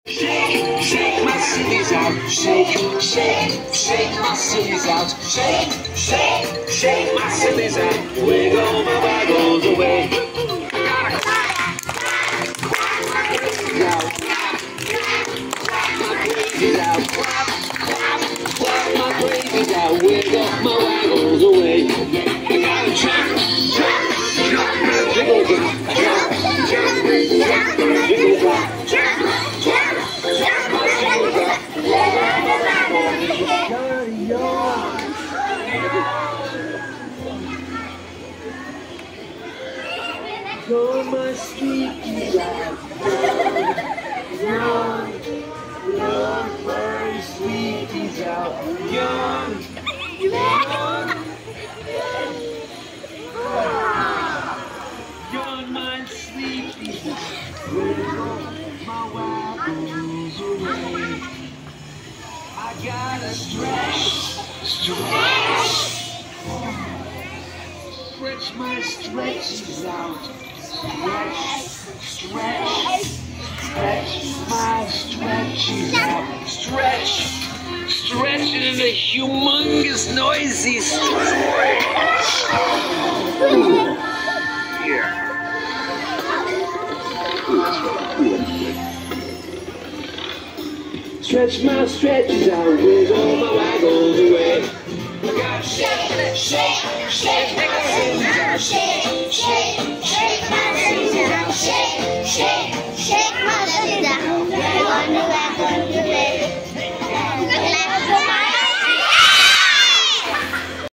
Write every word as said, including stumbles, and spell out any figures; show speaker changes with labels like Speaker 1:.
Speaker 1: Shake, shake my sillies out. Shake, shake, shake my sillies out. Shake, shake, shake my sillies out. Wiggle my waggles away. Gotta clap, clap, clap my crazies out. Clap my crazies out. Clap, clap, clap my crazies out. Wiggle my waggles away. I gotta jump, jump, jump, jiggle, jump, jump, jump, jiggle, jump, jump. Go my squeaky out, yawn, yawn, my squeaky's out, yawn, yawn, yawn, my squeaky's out, wiggle my waggles away. I gotta stretch, stretch, stretch my stretches out. Stretch, stretch, stretch my stretches out. Stretch, stretch it in a humongous noisy stretch. Yeah. Stretch my stretches out, wiggle my waggles away. I gotta shake, shake, shake my stretches out. Shake.